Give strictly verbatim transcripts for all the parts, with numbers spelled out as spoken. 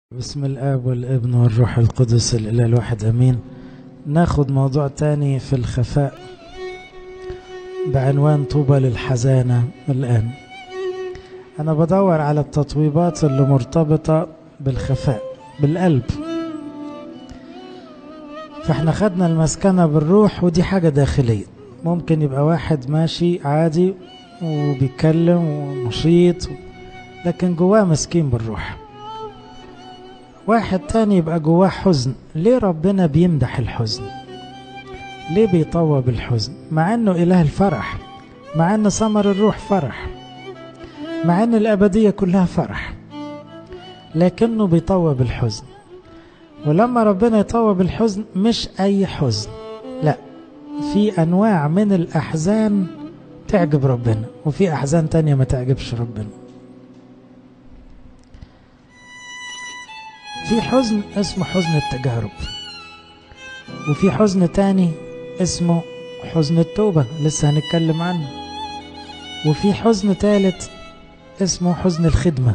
بسم الآب والابن والروح القدس الإله الواحد أمين. ناخد موضوع تاني في الخفاء بعنوان طوبى للحزانة. الآن أنا بدور على التطويبات اللي مرتبطة بالخفاء بالقلب، فاحنا خدنا المسكنة بالروح ودي حاجة داخلية. ممكن يبقى واحد ماشي عادي وبيتكلم ونشيط لكن جواه مسكين بالروح. واحد تاني يبقى جواه حزن. ليه ربنا بيمدح الحزن؟ ليه بيطوب الحزن؟ مع انه اله الفرح، مع ان ثمر الروح فرح، مع ان الابدية كلها فرح، لكنه بيطوب الحزن. ولما ربنا يطوب الحزن مش اي حزن، لا، في انواع من الاحزان تعجب ربنا وفي احزان تانية ما تعجبش ربنا. في حزن اسمه حزن التجارب، وفي حزن تاني اسمه حزن التوبة لسه هنتكلم عنه، وفي حزن ثالث اسمه حزن الخدمة.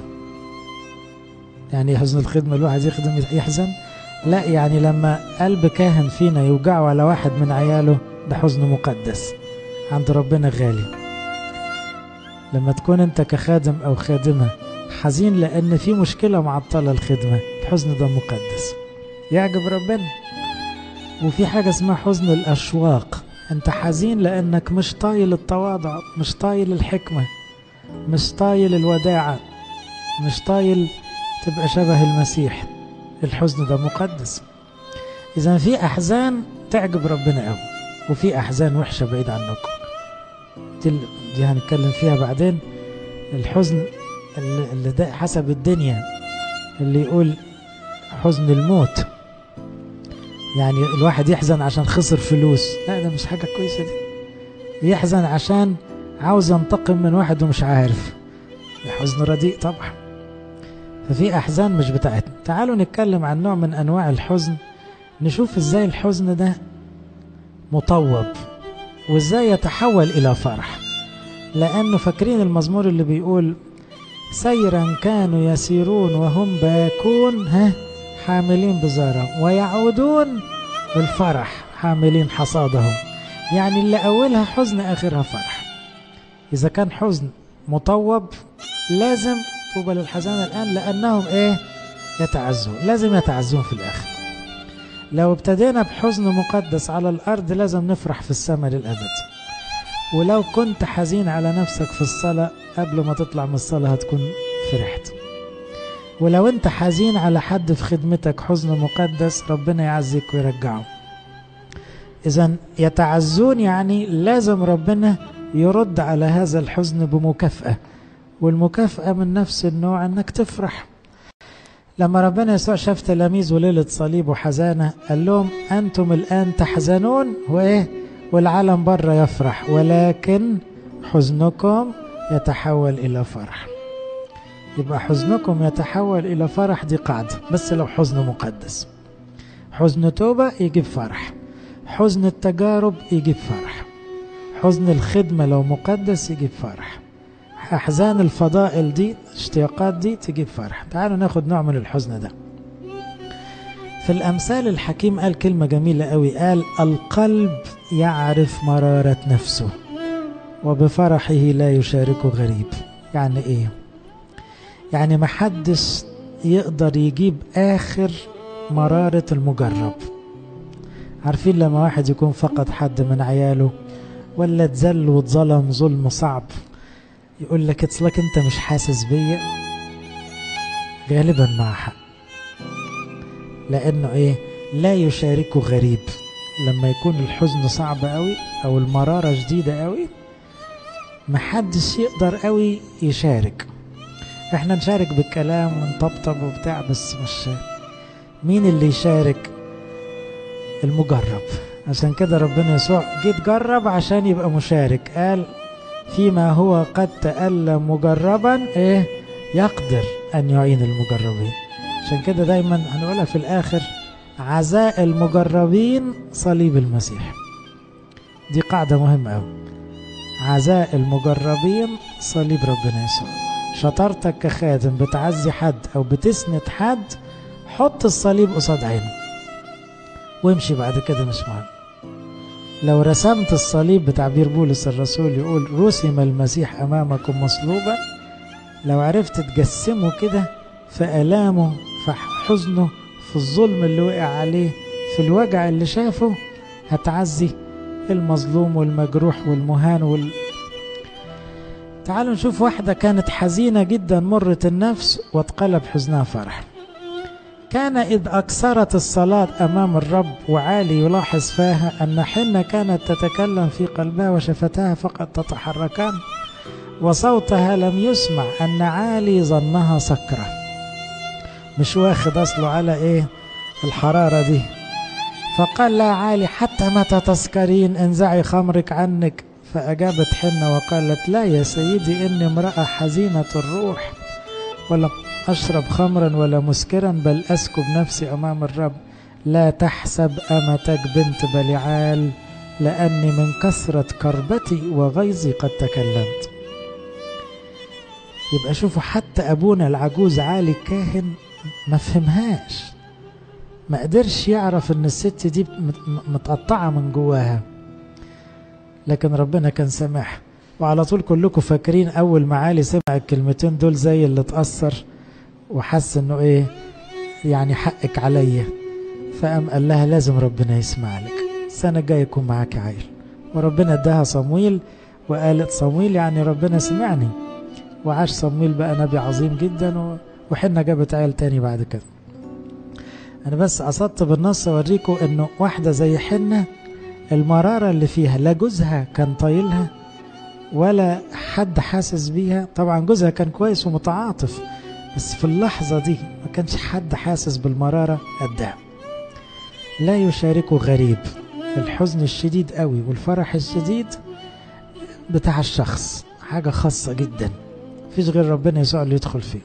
يعني حزن الخدمة الواحد يخدم يحزن؟ لا، يعني لما قلب كاهن فينا يوجعه على واحد من عياله ده حزن مقدس عند ربنا غالي. لما تكون انت كخادم او خادمة حزين لان في مشكلة معطلة الخدمة، الحزن ده مقدس يعجب ربنا. وفي حاجة اسمها حزن الاشواق، انت حزين لانك مش طايل التواضع، مش طايل الحكمة، مش طايل الوداعة، مش طايل تبقى شبه المسيح. الحزن ده مقدس. اذا في احزان تعجب ربنا قوي وفي احزان وحشة بعيد عنكم، دي, دي هنتكلم فيها بعدين. الحزن اللي ده حسب الدنيا، اللي يقول حزن الموت، يعني الواحد يحزن عشان خسر فلوس، لا ده مش حاجة كويسة دي. يحزن عشان عاوز ينتقم من واحد ومش عارف، حزن رديء طبعا. ففي أحزان مش بتاعتنا. تعالوا نتكلم عن نوع من أنواع الحزن، نشوف ازاي الحزن ده مطوب وازاي يتحول إلى فرح. لأنه فاكرين المزمور اللي بيقول سيرا كانوا يسيرون وهم باكون ها حاملين بزارهم ويعودون بالفرح حاملين حصادهم. يعني اللي أولها حزن آخرها فرح. إذا كان حزن مطوب لازم طوبى للحزانة الآن، لأنهم إيه؟ يتعزون، لازم يتعزون في الآخر. لو ابتدينا بحزن مقدس على الأرض لازم نفرح في السماء للأبد. ولو كنت حزين على نفسك في الصلاة قبل ما تطلع من الصلاة هتكون فرحت. ولو انت حزين على حد في خدمتك حزن مقدس ربنا يعزيك ويرجعه. إذن يتعزون يعني لازم ربنا يرد على هذا الحزن بمكافأة، والمكافأة من نفس النوع انك تفرح. لما ربنا يسوع شاف تلاميذه ليلة صليب وحزانة قال لهم أنتم الآن تحزنون وإيه؟ والعالم بره يفرح، ولكن حزنكم يتحول إلى فرح. يبقى حزنكم يتحول إلى فرح، دي قاعدة، بس لو حزن مقدس. حزن توبة يجيب فرح، حزن التجارب يجيب فرح، حزن الخدمة لو مقدس يجيب فرح، أحزان الفضائل دي اشتياقات دي تجيب فرح. تعالوا ناخد نوع من الحزن ده. في الأمثال الحكيم قال كلمة جميلة قوي، قال القلب يعرف مرارة نفسه وبفرحه لا يشاركه غريب. يعني ايه؟ يعني محدش يقدر يجيب آخر مرارة المجرب. عارفين لما واحد يكون فقد حد من عياله ولا اتذل واتظلم ظلم صعب، يقول لك اصلك انت مش حاسس بيا؟ غالبا مع حق، لأنه إيه؟ لا يشاركه غريب. لما يكون الحزن صعب قوي أو المرارة شديدة قوي محدش يقدر قوي يشارك. احنا نشارك بالكلام ونطبطب وبتاع، بس مش مين اللي يشارك؟ المجرب. عشان كده ربنا يسوع جيت جرب عشان يبقى مشارك. قال فيما هو قد تألم مجربا ايه يقدر أن يعين المجربين. عشان كده دايما هنقولها في الآخر، عزاء المجربين صليب المسيح. دي قاعدة مهمة أوي. عزاء المجربين صليب ربنا يسوع. شطارتك كخادم بتعزي حد أو بتسند حد حط الصليب قصاد عينه وامشي بعد كده، مش مهم. لو رسمت الصليب بتعبير بولس الرسول يقول رسم المسيح أمامكم مصلوبا، لو عرفت تجسمه كده في آلامه، في حزنه، في الظلم اللي وقع عليه، في الوجع اللي شافه، هتعزي المظلوم والمجروح والمهان وال... تعالوا نشوف واحدة كانت حزينة جدا مرة النفس واتقلب حزنها فرح. كان إذ أكثرت الصلاة أمام الرب وعالي يلاحظ فيها أن حنة كانت تتكلم في قلبها وشفتاها فقط تتحركان وصوتها لم يسمع، أن عالي ظنها سكرة، مش واخد أصله على إيه الحرارة دي. فقال لا عالي حتى متى تسكرين، انزعي خمرك عنك. فأجابت حنة وقالت لا يا سيدي، إني امرأة حزينة الروح، ولم أشرب خمرا ولا مسكرا، بل أسكب نفسي أمام الرب. لا تحسب أمتك بنت بلعال، لأني من كثرة كربتي وغيظي قد تكلمت. يبقى شوفوا حتى أبونا العجوز عالي الكاهن ما فهمهاش، ما قدرش يعرف ان الست دي متقطعة من جواها، لكن ربنا كان سامح. وعلى طول كلكم فاكرين اول ما عالي سمع الكلمتين دول زي اللي اتأثر وحس انه ايه يعني حقك عليا، فقام قال لها لازم ربنا يسمع لك، السنة الجاية يكون معاك عيل. وربنا اداها صمويل، وقالت صمويل يعني ربنا سمعني، وعاش صمويل بقى نبي عظيم جدا، وحنا جابت عيل تاني بعد كده. انا بس قصدت بالنص اوريكم انه واحدة زي حنة المرارة اللي فيها لا جوزها كان طايلها ولا حد حاسس بيها. طبعا جوزها كان كويس ومتعاطف، بس في اللحظة دي ما كانش حد حاسس بالمرارة قدها. لا يشاركه غريب الحزن الشديد قوي والفرح الشديد بتاع الشخص، حاجة خاصة جدا فيش غير ربنا يسوع اللي يدخل فيه.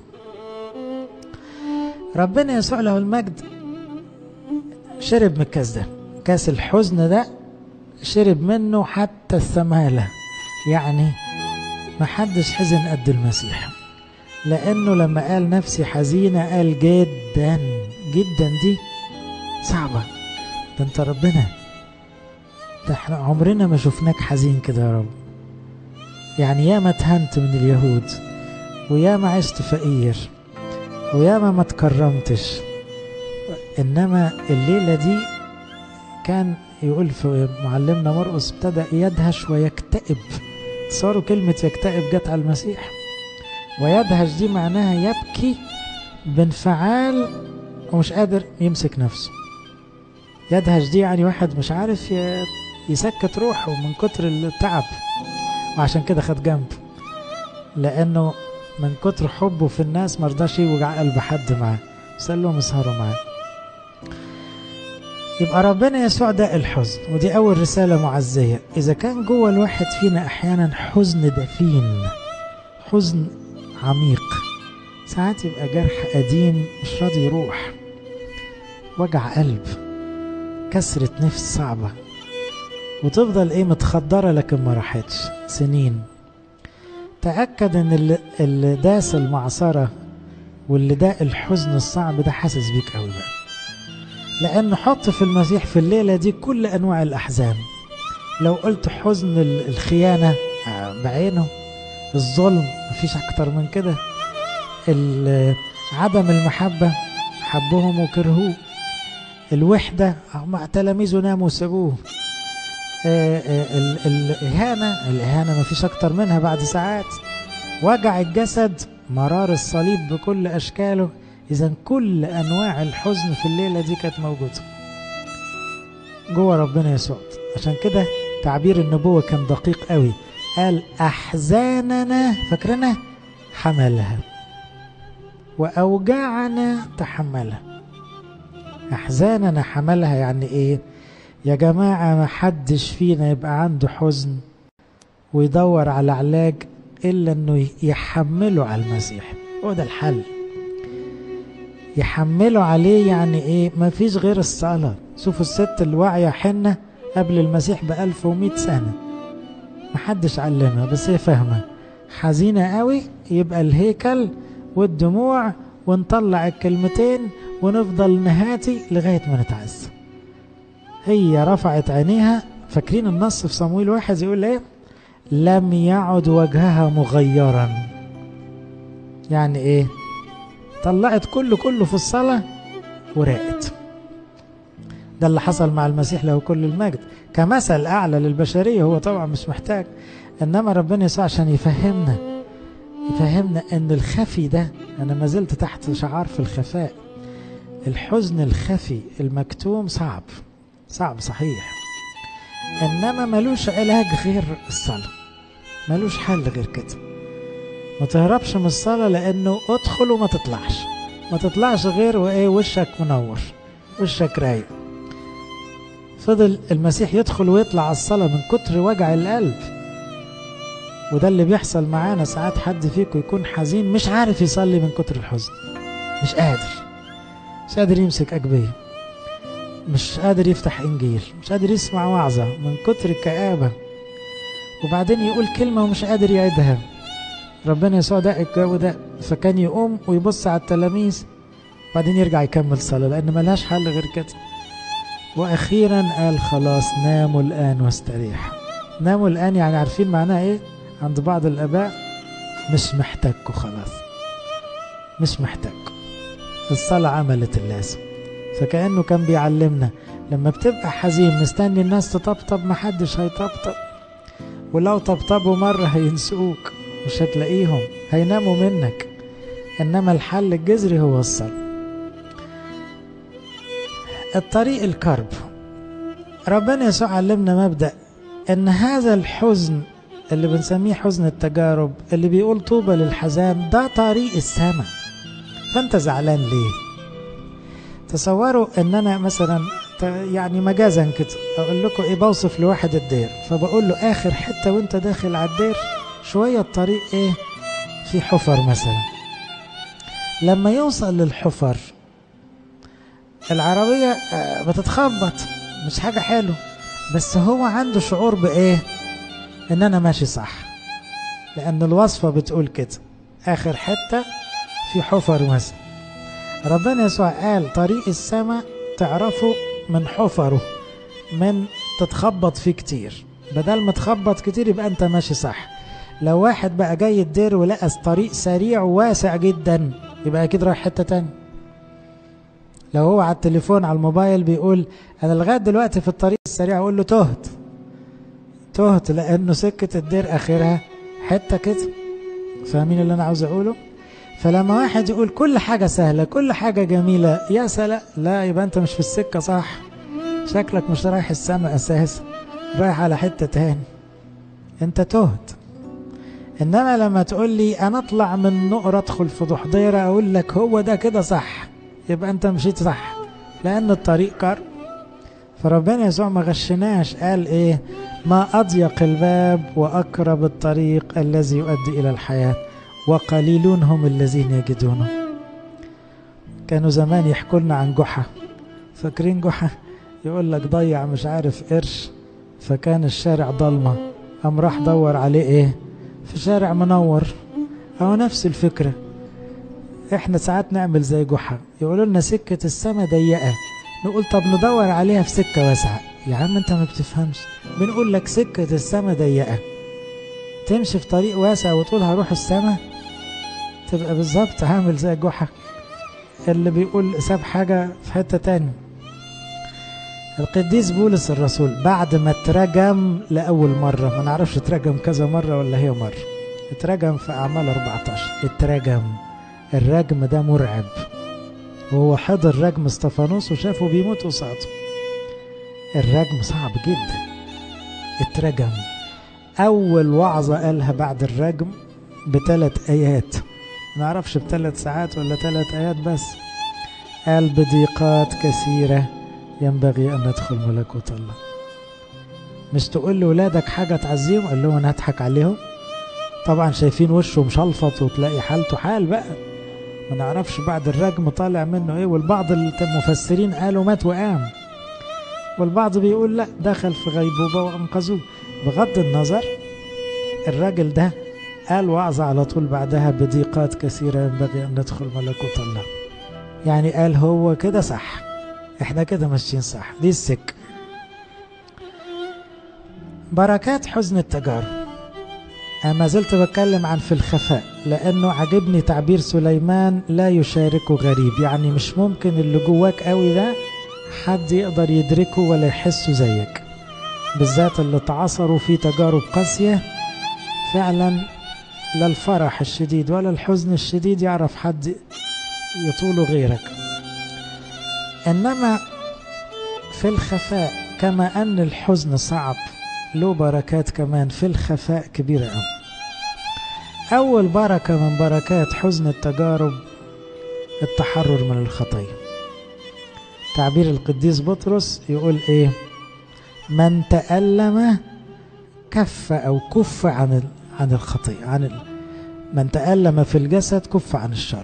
ربنا يسوع له المجد شرب من الكاس ده، كاس الحزن ده شرب منه حتى الثمالة، يعني ما حدش حزن قد المسيح، لأنه لما قال نفسي حزينة قال جدا جدا، دي صعبة، ده انت ربنا، ده احنا عمرنا ما شفناك حزين كده يا رب، يعني ياما اتهنت من اليهود، وياما عشت فقير، وياما ما تكرمتش، انما الليلة دي كان يقول في معلمنا مرقس ابتدأ يدهش ويكتئب. صاروا كلمة يكتئب جت على المسيح، ويدهش دي معناها يبكي بانفعال ومش قادر يمسك نفسه. يدهش دي يعني واحد مش عارف يسكت روحه من كتر التعب، وعشان كده خد جنب، لأنه من كتر حبه في الناس مرضاش يوجع قلب حد معاه، سألهم اسهروا معاه. يبقى ربنا يسوع ده الحزن، ودي أول رسالة معزية. إذا كان جوه الواحد فينا أحيانا حزن دفين، حزن عميق، ساعات يبقى جرح قديم مش راضي يروح، وجع قلب، كسرة نفس صعبة، وتفضل ايه متخدرة لكن ما راحتش سنين. تأكد ان اللي, اللي داس المعصرة واللي داق الحزن الصعب ده حاسس بيك قوي بقى، لأنه حط في المسيح في الليلة دي كل أنواع الأحزان. لو قلت حزن الخيانة بعينه، الظلم مفيش أكتر من كده، عدم المحبة حبهم وكرهوه، الوحدة مع تلاميذه ناموا وسابوه، الإهانة الإهانة مفيش أكتر منها بعد ساعات، وجع الجسد، مرار الصليب بكل أشكاله. إذن كل أنواع الحزن في الليلة دي كانت موجودة جوه ربنا يسوع. عشان كده تعبير النبوة كان دقيق قوي، قال أحزاننا فاكرنا حملها وأوجاعنا تحملها. أحزاننا حملها يعني إيه يا جماعة؟ ما حدش فينا يبقى عنده حزن ويدور على علاج إلا أنه يحمله على المسيح، هو ده الحل. يحمله عليه يعني إيه؟ ما فيش غير الصلاة. شوفوا الست الواعية حنة قبل المسيح بألف ومئة سنة، ما حدش علمها، بس هي فاهمة، حزينة قوي، يبقى الهيكل والدموع ونطلع الكلمتين ونفضل نهاتي لغاية ما نتعز. هي رفعت عينيها، فاكرين النص في صمويل واحد يقول ايه؟ لم يعد وجهها مغيرا. يعني ايه؟ طلعت كله كله في الصلاة ورقت. ده اللي حصل مع المسيح له كل المجد كمثل أعلى للبشرية. هو طبعا مش محتاج، إنما ربنا يسوع عشان يفهمنا يفهمنا إن الخفي ده، أنا ما زلت تحت شعار في الخفاء. الحزن الخفي المكتوم صعب صعب صحيح، إنما ملوش علاج غير الصلاة، ملوش حل غير كده. ما تهربش من الصلاة، لأنه ادخل وما تطلعش ما تطلعش غير وإيه؟ وشك منور، وشك رايق. فضل المسيح يدخل ويطلع على الصلاة من كتر وجع القلب. وده اللي بيحصل معانا ساعات. حد فيكم يكون حزين مش عارف يصلي من كتر الحزن، مش قادر مش قادر يمسك أجبية، مش قادر يفتح إنجيل، مش قادر يسمع وعظة من كتر الكآبة. وبعدين يقول كلمة ومش قادر يعيدها. ربنا يسوع دق الجو ده، فكان يقوم ويبص على التلاميذ بعدين يرجع يكمل صلاة، لأن ملهاش حل غير كده. وأخيرا قال خلاص ناموا الآن واستريح. ناموا الآن يعني عارفين معناها إيه عند بعض الآباء؟ مش محتاجكوا خلاص، مش محتاجكوا. الصلاة عملت اللازم. فكأنه كان بيعلمنا لما بتبقى حزين مستني الناس تطبطب، محدش هيطبطب، ولو طبطبوا مرة هينسوك، مش هتلاقيهم، هيناموا منك. إنما الحل الجذري هو الصلاة. الطريق الكرب. ربنا يسوع علمنا مبدأ ان هذا الحزن اللي بنسميه حزن التجارب، اللي بيقول طوبى للحزان، ده طريق السماء. فانت زعلان ليه؟ تصوروا ان انا مثلا يعني مجازا كده اقول لكم ايه، بوصف لواحد الدير، فبقول له اخر حتة وانت داخل على الدير شوية الطريق ايه؟ في حفر مثلا. لما يوصل للحفر العربية بتتخبط، مش حاجة حلو، بس هو عنده شعور بإيه؟ إن أنا ماشي صح، لأن الوصفة بتقول كده آخر حتة في حفر مثلا. ربنا يسوع قال طريق السماء تعرفه من حفره، من تتخبط فيه كتير. بدل ما تخبط كتير يبقى أنت ماشي صح. لو واحد بقى جاي الدير ولقى طريق سريع وواسع جدا يبقى أكيد رايح حتة تانية. لو هو على التليفون على الموبايل بيقول أنا لغاية دلوقتي في الطريق السريع، أقول له تهت تهت لأنه سكة الدير آخرها حتة كده. فاهمين اللي أنا عاوز أقوله؟ فلما واحد يقول كل حاجة سهلة كل حاجة جميلة يا سلام، لا، يبقى أنت مش في السكة صح، شكلك مش رايح السماء أساسا، رايح على حتة تاني، أنت تهت. إنما لما تقول لي أنا أطلع من نقرة أدخل في ضحضيرة، أقول لك هو ده كده صح، يبقى أنت مشيت صح، لأن الطريق كرب. فربنا يسوع ما غشناش، قال إيه؟ ما أضيق الباب وأقرب الطريق الذي يؤدي إلى الحياة وقليلون هم الذين يجدونه. كانوا زمان يحكوا لنا عن جحا، فاكرين جحا؟ يقول لك ضيع مش عارف قرش، فكان الشارع ضلمة، قام راح دور عليه إيه؟ في شارع منور. أو نفس الفكرة، احنا ساعات نعمل زي جحا، يقولوا لنا سكة السما ضيقة، نقول طب ندور عليها في سكة واسعة. يا عم انت ما بتفهمش، بنقول لك سكة السما ضيقة، تمشي في طريق واسع وتقول هروح السما، تبقى بالظبط عامل زي جحا اللي بيقول ساب حاجة في حتة تاني. القديس بولس الرسول بعد ما اترجم لأول مرة، ما نعرفش اترجم كذا مرة ولا هي مرة، اترجم في أعمال أربعتاشر، اترجم. الرجم ده مرعب، وهو حضر رجم استفانوس وشافه بيموت قصاده. الرجم صعب جدا. اترجم. أول وعظة قالها بعد الرجم بثلاث آيات، ما نعرفش بثلاث ساعات ولا ثلاث آيات بس، قال بضيقات كثيرة ينبغي أن ندخل ملكوت الله. مش تقول لأولادك حاجة تعزيهم، قال لهم أنا هضحك عليهم. طبعا شايفين وشه مشلفط وتلاقي حالته حال بقى، ما نعرفش بعد الرجم طالع منه ايه. والبعض المفسرين قالوا مات وقام، والبعض بيقول لا دخل في غيبوبة وانقذوه. بغض النظر، الراجل ده قال وعظة على طول بعدها بضيقات كثيرة ينبغي أن ندخل ملكوت الله. يعني قال هو كده صح، احنا كده ماشيين صح، دي السكة. بركات حزن التجارب. أنا ما زلت بتكلم عن في الخفاء، لأنه عجبني تعبير سليمان لا يشاركه غريب، يعني مش ممكن اللي جواك قوي ده حد يقدر يدركه ولا يحسه زيك، بالذات اللي تعصروا في تجارب قاسية فعلا. لا الفرح الشديد ولا الحزن الشديد يعرف حد يطوله غيرك. إنما في الخفاء كما أن الحزن صعب، له بركات كمان في الخفاء كبيرة أوي. أول بركة من بركات حزن التجارب التحرر من الخطية. تعبير القديس بطرس يقول إيه؟ من تألم كف أو كف عن عن الخطية، عن ال... من تألم في الجسد كف عن الشر.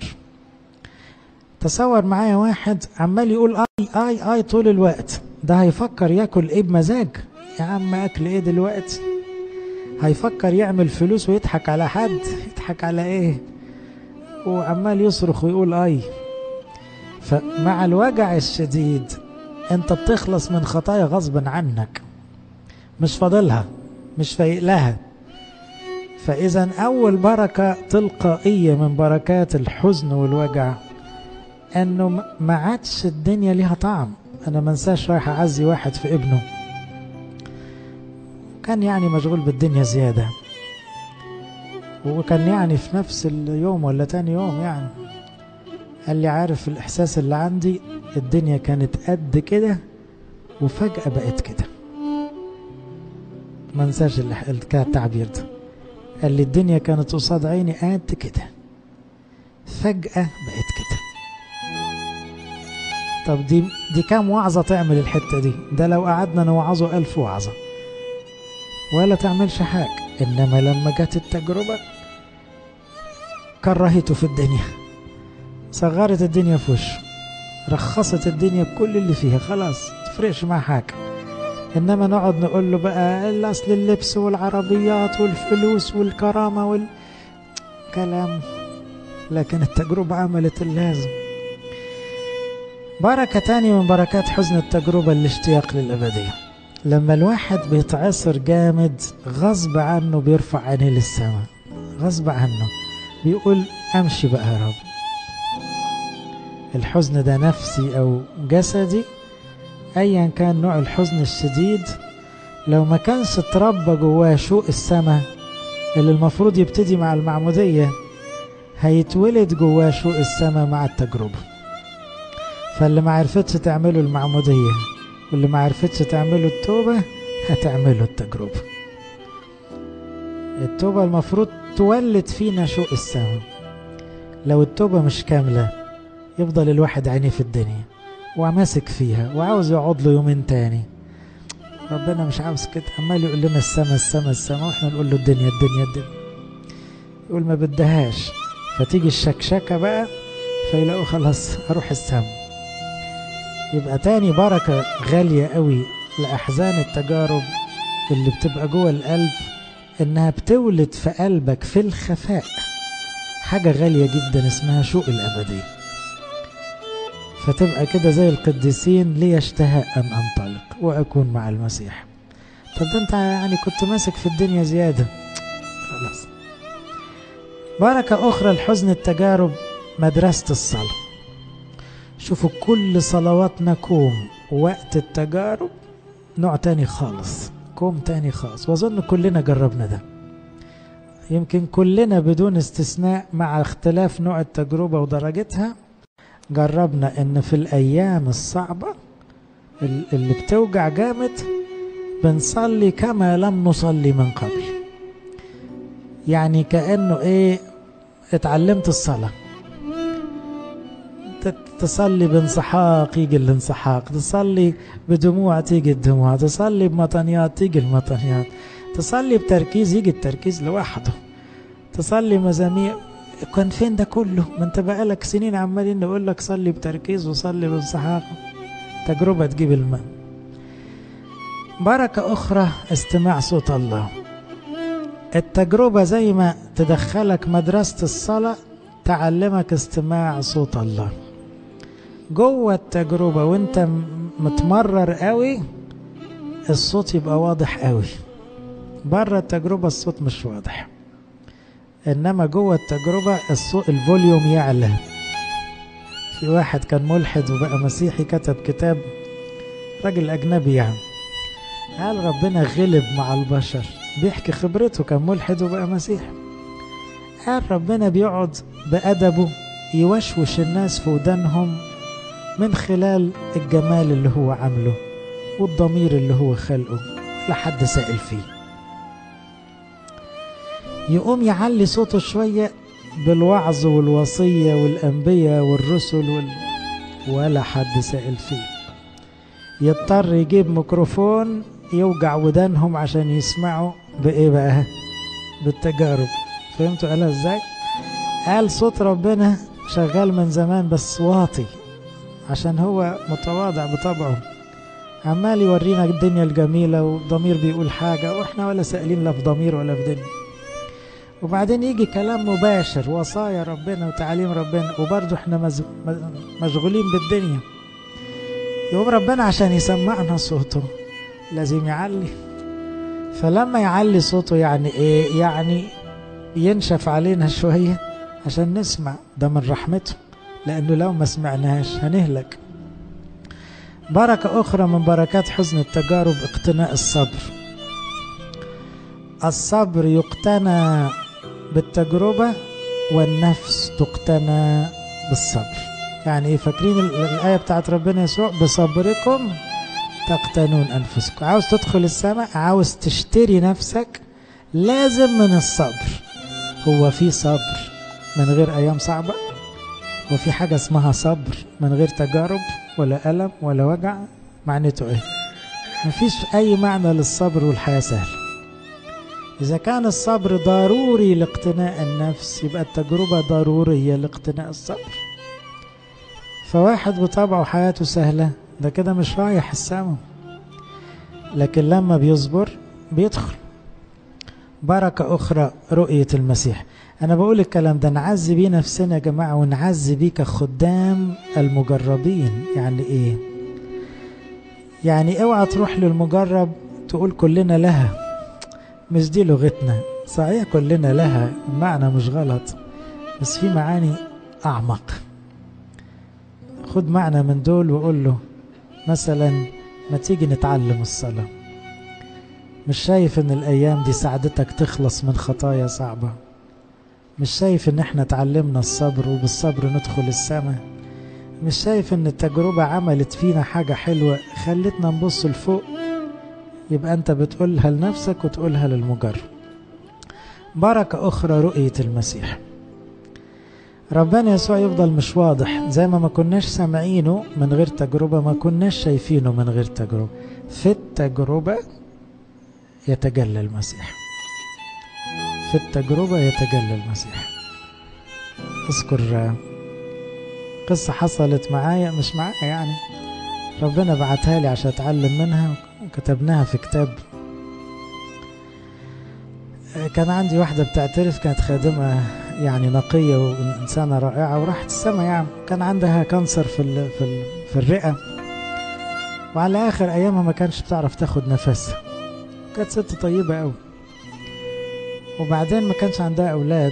تصور معايا واحد عمال يقول آي آي آي طول الوقت، ده هيفكر ياكل إيه بمزاج؟ يا عم أكل إيه دلوقتي؟ هيفكر يعمل فلوس ويضحك على حد؟ يضحك على إيه؟ وعمال يصرخ ويقول آي. فمع الوجع الشديد أنت بتخلص من خطايا غصبا عنك، مش فاضلها، مش فايق لها. فإذا أول بركة تلقائية من بركات الحزن والوجع أنه ما عادش الدنيا ليها طعم. أنا منساش رايح أعزي واحد في ابنه، كان يعني مشغول بالدنيا زيادة، وكان يعني في نفس اليوم ولا تاني يوم يعني قال لي عارف الإحساس اللي عندي، الدنيا كانت قد كده وفجأة بقت كده. منساش التعبير ده، قال لي الدنيا كانت قصاد عيني قد كده فجأة بقت كده. طب دي دي كام وعظة تعمل الحتة دي؟ ده لو قعدنا نوعظه ألف وعظة ولا تعملش حاجة. إنما لما جت التجربة كرهته في الدنيا، صغرت الدنيا في وشه، رخصت الدنيا بكل اللي فيها، خلاص تفرقش مع حاجة. إنما نقعد نقول له بقى الأصل اللبس والعربيات والفلوس والكرامة والكلام، لكن التجربة عملت اللازم. بركة تانية من بركات حزن التجربة الاشتياق للأبدية. لما الواحد بيتعصر جامد غصب عنه بيرفع عينيه للسماء، غصب عنه بيقول أمشي بقى يا رب. الحزن ده نفسي أو جسدي، أيا كان نوع الحزن الشديد، لو ما كانش اتربى جواه شوق السماء اللي المفروض يبتدي مع المعمودية، هيتولد جواه شوق السماء مع التجربة. فاللي ما عرفتش تعمله المعمودية واللي ما عرفتش تعمله التوبة هتعمله التجربة. التوبة المفروض تولد فينا شوق السماء. لو التوبة مش كاملة يفضل الواحد عينيه في الدنيا وماسك فيها وعاوز يقعد له يومين تاني. ربنا مش عاوز كده، عمال يقول لنا السماء السماء السماء واحنا نقول له الدنيا الدنيا الدنيا، يقول ما بدهاش. فتيجي الشكشكة بقى فيلاقوا خلاص هروح السماء. يبقى تاني بركة غالية قوي لأحزان التجارب اللي بتبقى جوه القلب، انها بتولد في قلبك في الخفاء حاجة غالية جدا اسمها شوق الأبدية. فتبقى كده زي القديسين، لي اشتهاء أن أنطلق وأكون مع المسيح. طب ده انت يعني كنت ماسك في الدنيا زيادة، خلاص. بركة أخرى لحزن التجارب مدرسة الصلاة. شوفوا كل صلواتنا كوم، وقت التجارب نوع تاني خالص، كوم تاني خالص. وأظن كلنا جربنا ده، يمكن كلنا بدون استثناء مع اختلاف نوع التجربة ودرجتها جربنا ان في الايام الصعبة اللي بتوجع جامد بنصلي كما لم نصلي من قبل. يعني كأنه ايه، اتعلمت الصلاة، تصلي بانسحاق يجي الانسحاق، تصلي بدموع تيجي الدموع، تصلي بمطنيات تيجي المطنيات، تصلي بتركيز يجي التركيز لوحده، تصلي مزامير. كان فين ده كله؟ ما انت بقالك سنين عمالين نقول لك صلي بتركيز وصلي بانسحاق. تجربة تجيب الماء. بركة أخرى استماع صوت الله. التجربة زي ما تدخلك مدرسة الصلاة تعلمك استماع صوت الله. جوه التجربة وانت متمرر قوي الصوت يبقى واضح قوي، بره التجربة الصوت مش واضح، انما جوه التجربة الصوت الفوليوم يعلى. في واحد كان ملحد وبقى مسيحي كتب كتاب، راجل اجنبي يعني، قال ربنا غلب مع البشر، بيحكي خبرته، كان ملحد وبقى مسيحي. قال ربنا بيقعد بأدبه يوشوش الناس في ودانهم من خلال الجمال اللي هو عامله والضمير اللي هو خلقه، ولا حد سائل فيه. يقوم يعلي صوته شوية بالوعظ والوصية والأنبياء والرسل وال... ولا حد سائل فيه. يضطر يجيب ميكروفون يوجع ودانهم عشان يسمعوا بإيه بقى؟ بالتجارب. فهمتوا قالها ازاي؟ قال صوت ربنا شغال من زمان بس واطي، عشان هو متواضع بطبعه، عمال يورينا الدنيا الجميلة والضمير بيقول حاجة واحنا ولا سائلين لا في ضمير ولا في دنيا. وبعدين يجي كلام مباشر، وصايا ربنا وتعاليم ربنا، وبرضه احنا مشغولين بالدنيا. يقوم ربنا عشان يسمعنا صوته لازم يعلي. فلما يعلي صوته يعني ايه؟ يعني ينشف علينا شوية عشان نسمع، ده من رحمته، لأنه لو ما سمعناش هنهلك. بركة أخرى من بركات حزن التجارب اقتناء الصبر. الصبر يقتنى بالتجربة والنفس تقتنى بالصبر. يعني ايه؟ فاكرين الآية بتاعت ربنا يسوع بصبركم تقتنون أنفسكم. عاوز تدخل السماء، عاوز تشتري نفسك، لازم من الصبر. هو في صبر من غير أيام صعبة؟ وفي حاجة اسمها صبر من غير تجارب ولا ألم ولا وجع؟ معناته ايه؟ مفيش أي معنى للصبر والحياة سهلة. إذا كان الصبر ضروري لاقتناء النفس، يبقى التجربة ضرورية لاقتناء الصبر. فواحد بطبعه حياته سهلة ده كده مش رايح السما، لكن لما بيصبر بيدخل. بركة أخرى رؤية المسيح. أنا بقول الكلام ده نعزي بيه نفسنا يا جماعة، ونعزي بيه كخدام المجربين. يعني إيه؟ يعني اوعى تروح للمجرب تقول كلنا لها، مش دي لغتنا. صحيح كلنا لها، المعنى مش غلط، بس في معاني أعمق. خد معنى من دول وقول له مثلا ما تيجي نتعلم الصلاة. مش شايف ان الايام دي ساعدتك تخلص من خطايا صعبة؟ مش شايف ان احنا تعلمنا الصبر وبالصبر ندخل السماء؟ مش شايف ان التجربة عملت فينا حاجة حلوة خلتنا نبص لفوق؟ يبقى انت بتقولها لنفسك وتقولها للمجرب. بركة اخرى رؤية المسيح. ربنا يسوع يفضل مش واضح، زي ما ما كناش سامعينه من غير تجربة، ما كناش شايفينه من غير تجربة. في التجربة يتجلى المسيح، في التجربة يتجلى المسيح. اذكر قصة حصلت معايا، مش معايا يعني، ربنا بعتها لي عشان اتعلم منها وكتبناها في كتاب. كان عندي واحدة بتعترف، كانت خادمة يعني نقية وإنسانة رائعة وراحت السما. يعني كان عندها كانسر في ال في ال في الرئة، وعلى آخر أيامها ما كانش بتعرف تاخد نفسها. كانت ست طيبة أوي، وبعدين ما كانش عندها أولاد.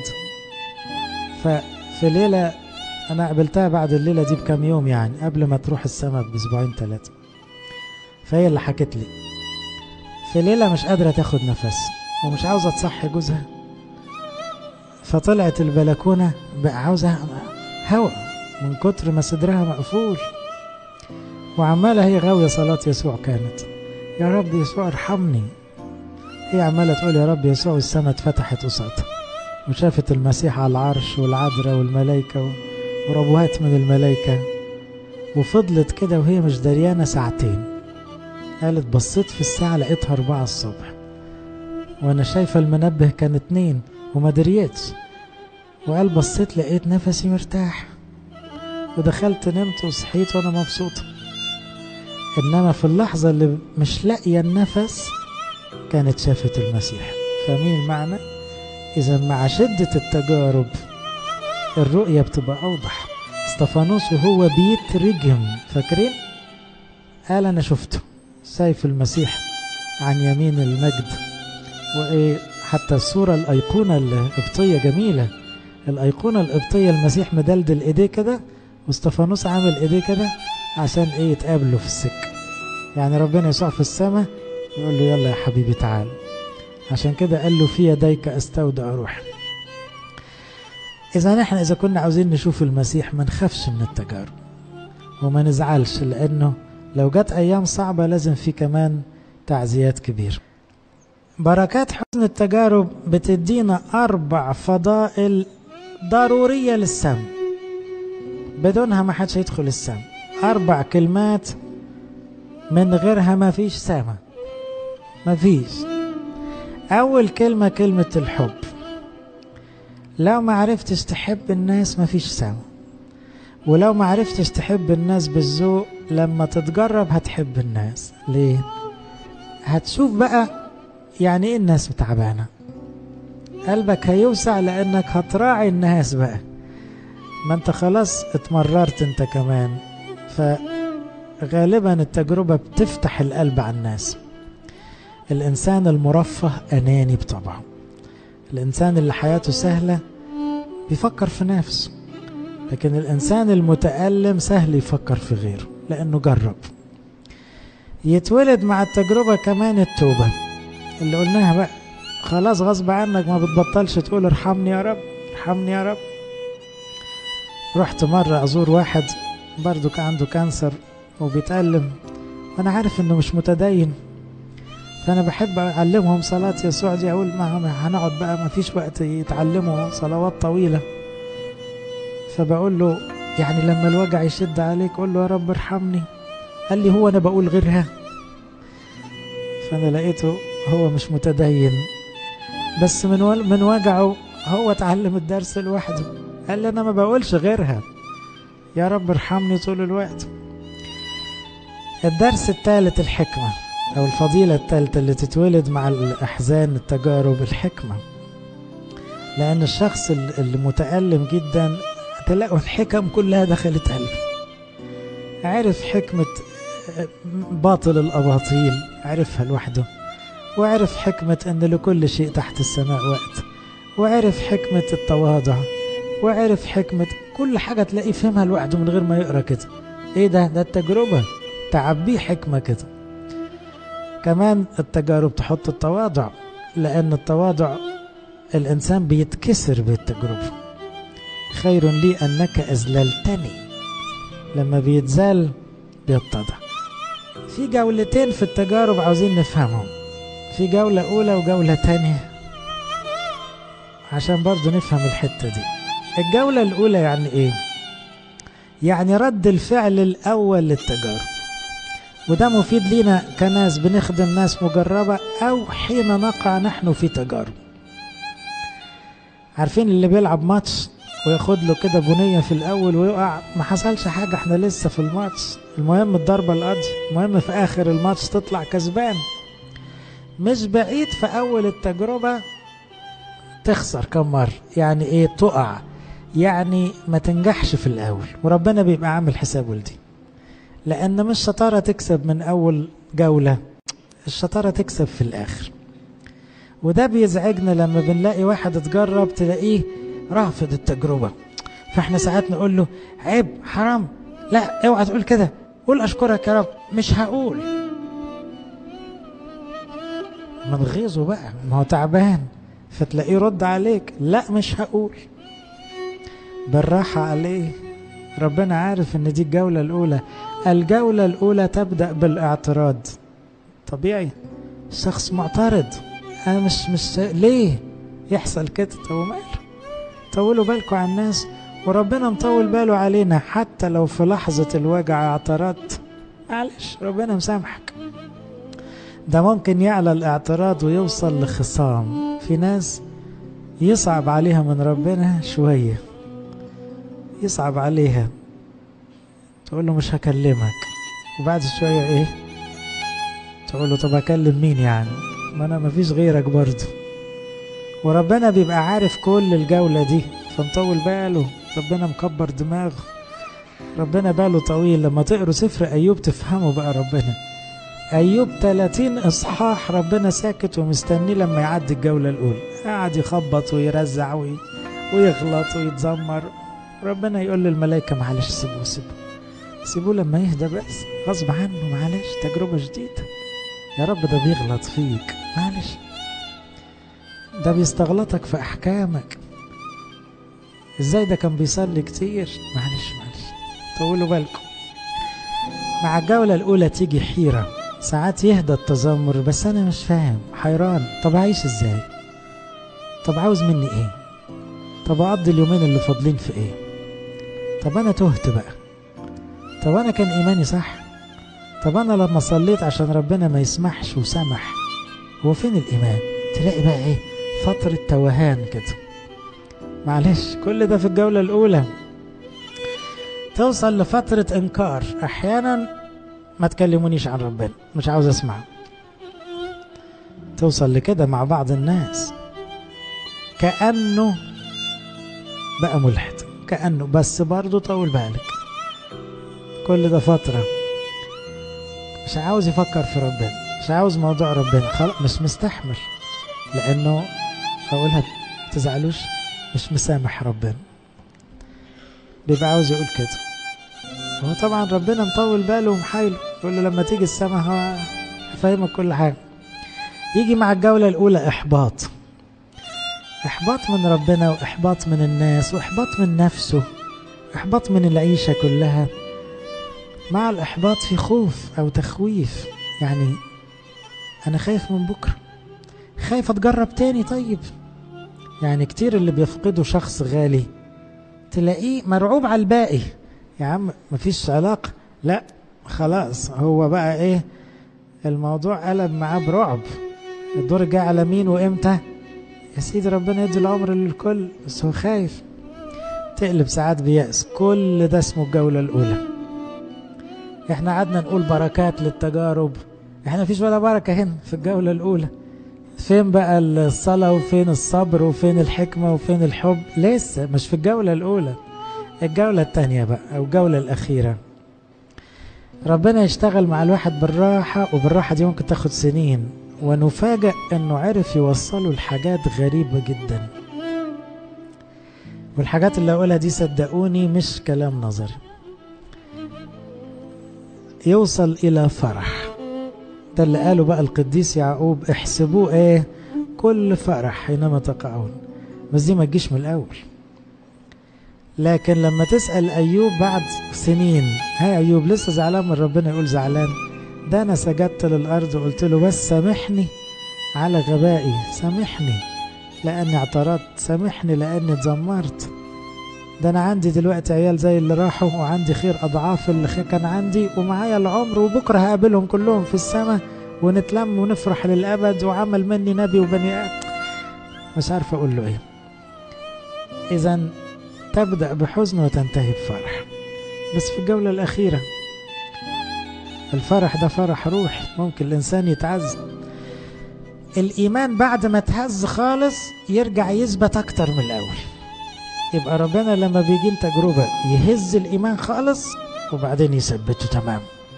ففي ليلة أنا قابلتها بعد الليلة دي بكام يوم، يعني قبل ما تروح السما بأسبوعين ثلاثة. فهي اللي حكت لي في ليلة مش قادرة تاخد نفس ومش عاوزة تصحي جوزها، فطلعت البلكونة بقى عاوزة هوا من كتر ما صدرها مقفول، وعمالة هي غاوية صلاة يسوع. كانت يا رب يسوع ارحمني، هي عمالة تقول يا رب يسوع، والسماء اتفتحت قصادها وشافت المسيح على العرش والعذراء والملائكة وربوات من الملائكة. وفضلت كده وهي مش دريانة ساعتين. قالت بصيت في الساعة لقيتها أربعة الصبح، وأنا شايفة المنبه كان اتنين وما دريتش. وقال بصيت لقيت نفسي مرتاح، ودخلت نمت وصحيت وأنا مبسوطة. إنما في اللحظة اللي مش لاقية النفس كانت شافت المسيح. فاهمين المعنى؟ إذا مع شدة التجارب الرؤية بتبقى أوضح. استفانوس وهو بيترجم، فاكرين؟ قال أنا شفته سيف المسيح عن يمين المجد. وإيه حتى الصورة الأيقونة القبطية جميلة، الأيقونة القبطية المسيح مدلدل إيديه كده واستفانوس عامل إيديه كده عشان إيه يتقابلوا في السكة. يعني ربنا يسوع في السماء يقول له يلا يا حبيبي تعال، عشان كده قال له في يديك أستودع روحي. إذا نحن إذا كنا عاوزين نشوف المسيح ما نخافش من التجارب وما نزعلش، لأنه لو جت أيام صعبة لازم في كمان تعزيات كبيرة. بركات حزن التجارب بتدينا أربع فضائل ضرورية للسم، بدونها ما حدش يدخل السم. أربع كلمات من غيرها ما فيش سما، ما فيش. أول كلمة كلمة الحب. لو ما عرفتش تحب الناس ما فيش سما، ولو ما عرفتش تحب الناس بالذوق لما تتجرب هتحب الناس. ليه؟ هتشوف بقى يعني ايه الناس تعبانة، قلبك هيوسع لانك هتراعي الناس بقى، ما انت خلاص اتمررت انت كمان. فغالبا التجربة بتفتح القلب على الناس. الانسان المرفه اناني بطبعه، الانسان اللي حياته سهلة بيفكر في نفسه، لكن الانسان المتألم سهل يفكر في غيره لانه جرب. يتولد مع التجربة كمان التوبة اللي قلناها بقى، خلاص غصب عنك ما بتبطلش تقول ارحمني يا رب ارحمني يا رب. رحت مرة ازور واحد برضو كان عنده كانسر وبيتألم، وانا عارف انه مش متدين، فانا بحب اعلمهم صلاة يسوع دي، اقول ما هنقعد بقى ما فيش وقت يتعلموا صلوات طويلة. فبقول له يعني لما الوجع يشد عليك قول له يا رب ارحمني. قال لي هو انا بقول غيرها؟ فانا لقيته هو مش متدين، بس من من وجعه هو اتعلم الدرس لوحده. قال لي انا ما بقولش غيرها، يا رب ارحمني طول الوقت. الدرس الثالث الحكمة، او الفضيلة الثالثة اللي تتولد مع الاحزان التجارب، الحكمة. لان الشخص اللي متألم جدا تلاقوا الحكم كلها دخلت قلبه. عرف حكمة باطل الأباطيل عرفها لوحده، وعرف حكمة أن لكل شيء تحت السماء وقت، وعرف حكمة التواضع، وعرف حكمة كل حاجة تلاقيه فهمها لوحده من غير ما يقرأ كده. ايه ده؟ ده التجربة تعبيه حكمة كده. كمان التجارب تحط التواضع، لأن التواضع الإنسان بيتكسر بالتجربة. خير لي أنك أذللتني، لما بيتزال بيتضع. في جولتين في التجارب عاوزين نفهمهم، في جولة أولى وجولة تانية عشان برضو نفهم الحتة دي. الجولة الأولى يعني إيه؟ يعني رد الفعل الأول للتجارب، وده مفيد لينا كناس بنخدم ناس مجربة أو حين نقع نحن في تجارب. عارفين اللي بيلعب ماتش وياخد له كده بنية في الأول ويقع، ما حصلش حاجة، احنا لسه في الماتش، المهم الضربة القاضية، المهم في آخر الماتش تطلع كسبان. مش بعيد في أول التجربة تخسر كم مرة، يعني ايه تقع، يعني ما تنجحش في الأول، وربنا بيبقى عامل حسابه لدي، لأن مش شطارة تكسب من أول جولة، الشطارة تكسب في الآخر. وده بيزعجنا لما بنلاقي واحد اتجرب تلاقيه رافض التجربة، فاحنا ساعات نقول له عيب حرام، لا اوعى تقول كده، قول اشكرك يا رب. مش هقول، من غيظه بقى، ما هو تعبان، فتلاقيه رد عليك لا مش هقول، بالراحة عليه. ربنا عارف ان دي الجولة الاولى. الجولة الاولى تبدأ بالاعتراض، طبيعي الشخص معترض، انا مش مش ليه يحصل كده؟ طب ماله، طولوا بالكم على الناس، وربنا مطول باله علينا. حتى لو في لحظة الوجع اعترضت، معلش ربنا مسامحك. ده ممكن يعلى الاعتراض ويوصل لخصام. في ناس يصعب عليها من ربنا شوية، يصعب عليها، تقول له مش هكلمك، وبعد شوية ايه تقول له طب اكلم مين يعني، ما انا مفيش غيرك برضه. وربنا بيبقى عارف كل الجولة دي فمطول باله، ربنا مكبر دماغه. ربنا باله طويل. لما تقروا سفر أيوب تفهموا بقى ربنا. أيوب ثلاثين إصحاح ربنا ساكت ومستني لما يعدي الجولة الأولى، قاعد يخبط ويرزع وي... ويغلط ويتذمر. ربنا يقول للملائكة معلش سيبوه سيبوه سيبوه لما يهدى بس، غصب عنه، معلش تجربة جديدة. يا رب ده بيغلط فيك، معلش ده بيستغلطك في أحكامك. ازاي ده كان بيصلي كتير، معلش معلش طولوا بالكم. مع الجولة الأولى تيجي حيرة، ساعات يهدى التذمر بس أنا مش فاهم، حيران، طب عايش ازاي؟ طب عاوز مني ايه؟ طب أقضي اليومين اللي فاضلين في ايه؟ طب أنا تهت بقى، طب أنا كان إيماني صح، طب أنا لما صليت عشان ربنا ما يسمحش وسمح، هو فين الإيمان؟ تلاقي بقى ايه؟ فترة توهان كده. معلش كل ده في الجولة الأولى. توصل لفترة إنكار، أحيانا ما تكلمونيش عن ربنا، مش عاوز أسمع. توصل لكده مع بعض الناس، كأنه بقى ملحد، كأنه، بس برضو طول بالك كل ده فترة مش عاوز يفكر في ربنا، مش عاوز موضوع ربنا، خلاص مش مستحمل، لأنه أقولها تزعلوش، مش مسامح ربنا، بيبقى عاوز يقول كده. هو طبعا ربنا مطول باله ومحايله، يقول له لما تيجي السماء هفهمك كل حاجة. يجي مع الجولة الأولى إحباط، إحباط من ربنا وإحباط من الناس وإحباط من نفسه، إحباط من العيشة كلها. مع الإحباط في خوف أو تخويف، يعني أنا خايف من بكرة، خايف أتجرب تاني. طيب يعني كتير اللي بيفقدوا شخص غالي تلاقيه مرعوب على الباقي. يا عم مفيش علاقة، لا خلاص، هو بقى ايه الموضوع قلب معاه برعب. الدور جاي على مين وامتى؟ يا سيدي ربنا يدي العمر للكل، بس هو خايف. تقلب ساعات بيأس. كل ده اسمه الجولة الأولى. احنا قعدنا نقول بركات للتجارب، احنا مفيش ولا بركة هنا في الجولة الأولى. فين بقى الصلاة وفين الصبر وفين الحكمة وفين الحب؟ لسه مش في الجولة الأولى. الجولة الثانية بقى أو الجولة الأخيرة ربنا يشتغل مع الواحد بالراحة، وبالراحة دي ممكن تاخد سنين، ونفاجأ أنه عرف يوصله لحاجات غريبة جدا. والحاجات اللي أقولها دي صدقوني مش كلام نظري. يوصل إلى فرح. ده اللي قاله بقى القديس يعقوب، احسبوه ايه؟ كل فرح حينما تقعون. بس دي ما تجيش من الأول. لكن لما تسأل أيوب بعد سنين، ها أيوب لسه زعلان من ربنا؟ يقول زعلان، ده أنا سجدت للأرض وقلت له بس سامحني على غبائي، سامحني لأني اعترضت، سامحني لأني اتذمرت. ده أنا عندي دلوقتي عيال زي اللي راحوا، وعندي خير أضعاف اللي كان عندي، ومعايا العمر، وبكرة هقابلهم كلهم في السماء ونتلم ونفرح للأبد، وعمل مني نبي وبني آدم. مش عارف أقول له إيه. إذن تبدأ بحزن وتنتهي بفرح، بس في الجولة الأخيرة. الفرح ده فرح روحي، ممكن الإنسان يتعز. الإيمان بعد ما تهز خالص يرجع يثبت أكتر من الأول. يبقى ربنا لما بيجين تجربة يهز الإيمان خالص وبعدين يثبته تمام.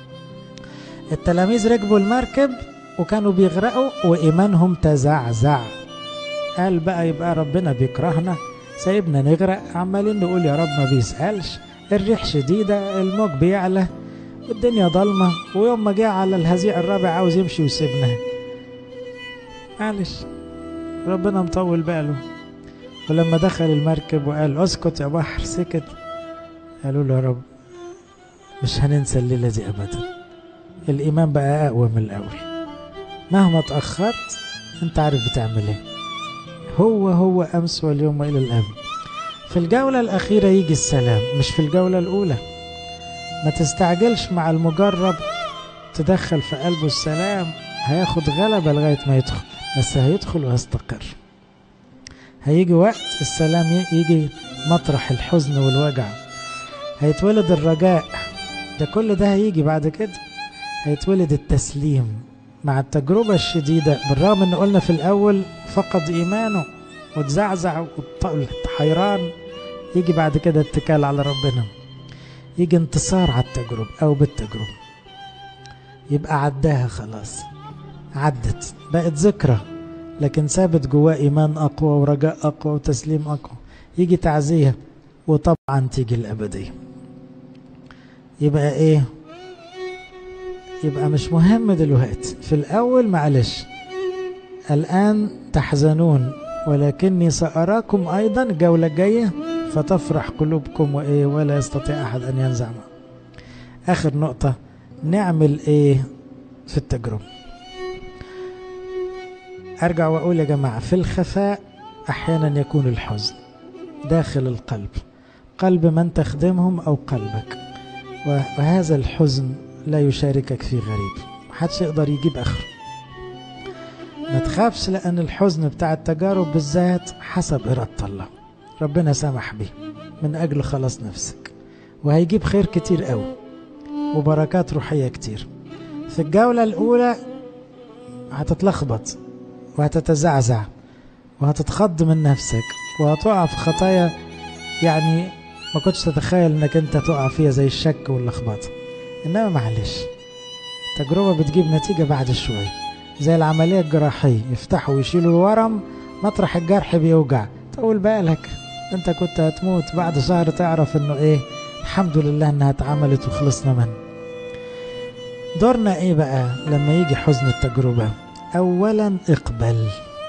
التلاميذ ركبوا المركب وكانوا بيغرقوا وإيمانهم تزعزع. قال بقى يبقى ربنا بيكرهنا، سايبنا نغرق، عمالين نقول يا رب ما بيسألش، الريح شديدة، الموج بيعلى، والدنيا ضلمة، ويوم ما جاء على الهزيع الرابع عاوز يمشي ويسيبنا. معلش ربنا مطول باله. ولما دخل المركب وقال اسكت يا بحر، سكت. قالوا له يا رب مش هننسى الليلة دي أبدا. الإيمان بقى أقوى من الأول. مهما تأخرت أنت عارف بتعمل إيه. هو هو أمس واليوم وإلى الأبد. في الجولة الأخيرة يجي السلام، مش في الجولة الأولى. ما تستعجلش مع المجرب تدخل في قلبه السلام، هياخد غلبة لغاية ما يدخل، بس هيدخل وهيستقر. هيجي وقت السلام يجي مطرح الحزن والوجع، هيتولد الرجاء. ده كل ده هيجي بعد كده. هيتولد التسليم مع التجربة الشديدة، بالرغم ان قلنا في الاول فقد ايمانه وتزعزع وحيران. يجي بعد كده اتكال على ربنا، يجي انتصار على التجربة أو بالتجربة، يبقى عداها خلاص، عدت بقت ذكرى، لكن ثابت جواه إيمان أقوى ورجاء أقوى وتسليم أقوى. يجي تعزية وطبعا تيجي الأبدية. يبقى إيه؟ يبقى مش مهم دلوقتي، في الأول معلش، الآن تحزنون ولكني سأراكم أيضا الجولة الجاية فتفرح قلوبكم وإيه ولا يستطيع أحد أن ينزع معه. آخر نقطة، نعمل إيه في التجربة؟ أرجع وأقول يا جماعة، في الخفاء أحيانا يكون الحزن داخل القلب، قلب من تخدمهم أو قلبك، وهذا الحزن لا يشاركك فيه غريب، محدش يقدر يجيب آخره. ما تخافش، لأن الحزن بتاع التجارب بالذات حسب إرادة الله، ربنا سمح به من أجل خلاص نفسك، وهيجيب خير كتير قوي وبركات روحية كتير. في الجولة الأولى هتتلخبط وهتتزعزع وهتتخض من نفسك وهتقع في خطايا يعني ما كنتش تتخيل انك انت تقع فيها، زي الشك واللخبطة. انما معلش، تجربة بتجيب نتيجة بعد شوية، زي العملية الجراحية، يفتحوا ويشيلوا الورم مطرح الجرح بيوجع، طول بالك انت كنت هتموت، بعد شهر تعرف انه ايه، الحمد لله انها اتعملت وخلصنا منه. دورنا ايه بقى لما يجي حزن التجربة؟ اولا اقبل،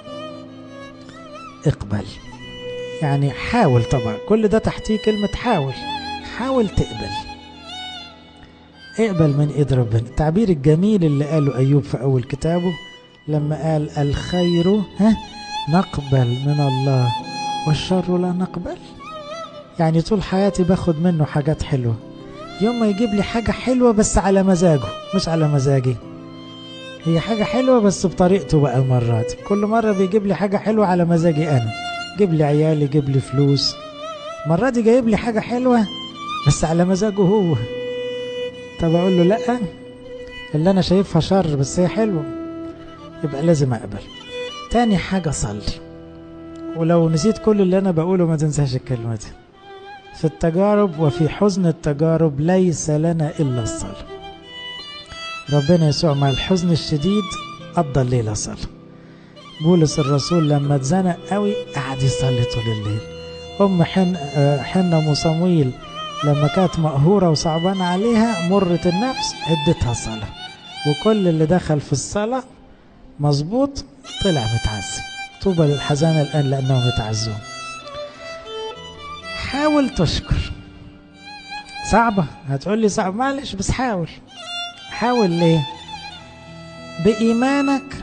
اقبل يعني حاول، طبعا كل ده تحتيه كلمة حاول، حاول تقبل، اقبل من ايد ربنا. التعبير الجميل اللي قاله ايوب في اول كتابه لما قال الخير ها نقبل من الله والشر لا نقبل، يعني طول حياتي باخد منه حاجات حلوة، يوم ما يجيب لي حاجة حلوة بس على مزاجه مش على مزاجي، هي حاجة حلوة بس بطريقته بقى. المرات كل مرة بيجيب لي حاجة حلوة على مزاجي أنا، جيب لي عيالي، جيب لي فلوس، مرة دي جايب لي حاجة حلوة بس على مزاجه هو. طب أقول له لأ، اللي أنا شايفها شر بس هي حلوة، يبقى لازم أقبل. تاني حاجة صلي، ولو نسيت كل اللي أنا بقوله ما تنساش الكلمة دي. في التجارب وفي حزن التجارب ليس لنا إلا الصلاة. ربنا يسوع مع الحزن الشديد قضى الليلة صلاة. بولس الرسول لما اتزنق قوي قعد يصلي طول الليل. أم حن حنة صمويل لما كانت مقهورة وصعبان عليها مرة النفس ادتها صلاة، وكل اللي دخل في الصلاة مظبوط طلع متعزي. طوبى للحزانة الآن لأنهم يتعزون. حاول تشكر. صعبة، هتقول لي صعب، معلش بس حاول. حاول ليه؟ بإيمانك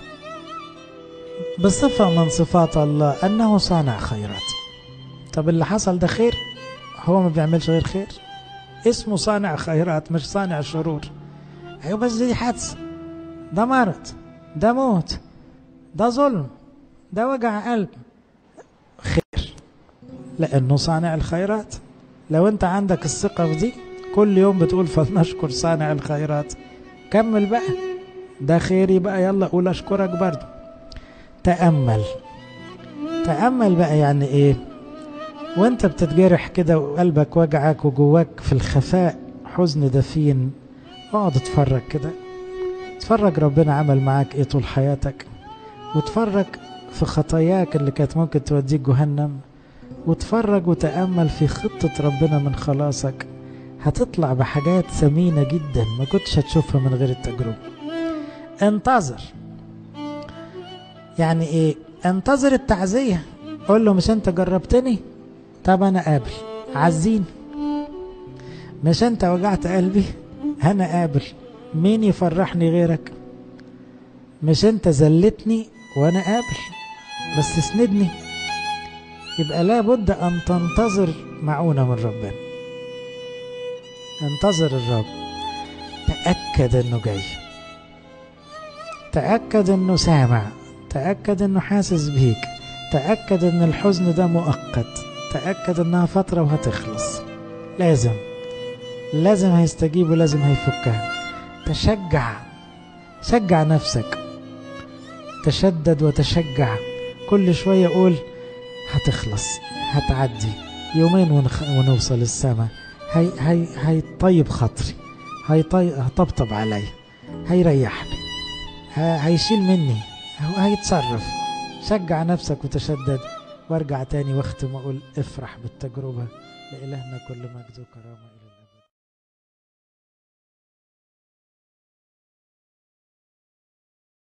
بصفة من صفات الله أنه صانع خيرات. طب اللي حصل ده خير؟ هو ما بيعملش غير خير، اسمه صانع خيرات مش صانع شرور. أيوة بس دي حادثة، ده مرض، ده موت، ده ظلم، ده وجع قلب، خير لأنه صانع الخيرات. لو أنت عندك الثقة في دي كل يوم بتقول فلنشكر صانع الخيرات، كمل بقى، ده خير يبقى يلا قول أشكرك برضو. تأمل، تأمل بقى يعني إيه؟ وانت بتتجرح كده وقلبك وجعك وجواك في الخفاء حزن دفين، اقعد اتفرج كده، اتفرج ربنا عمل معاك ايه طول حياتك، واتفرج في خطاياك اللي كانت ممكن توديك جهنم، واتفرج وتأمل في خطة ربنا من خلاصك. هتطلع بحاجات ثمينة جدا ما كنتش هتشوفها من غير التجربة. انتظر، يعني ايه؟ انتظر التعزية، قول له مش انت جربتني؟ طب انا قابل، عزين. مش انت وجعت قلبي؟ انا قابل، مين يفرحني غيرك؟ مش انت زلتني وانا قابل، بس اسندني. يبقى لابد ان تنتظر معونة من ربنا. انتظر الرب، تأكد انه جاي، تأكد انه سامع، تأكد انه حاسس بيك، تأكد ان الحزن ده مؤقت، تأكد انها فترة وهتخلص. لازم لازم هيستجيب ولازم هيفكها. تشجع، شجع نفسك، تشدد وتشجع. كل شوية قول هتخلص، هتعدي، يومين ونخ... ونوصل السماء، هي هي هيطيب خاطري، هيطبطب علي، هيريحني، هيشيل مني، هيتصرف. شجع نفسك وتشدد. وارجع تاني واختم واقول افرح بالتجربة. لإلهنا كل مجد وكرامة.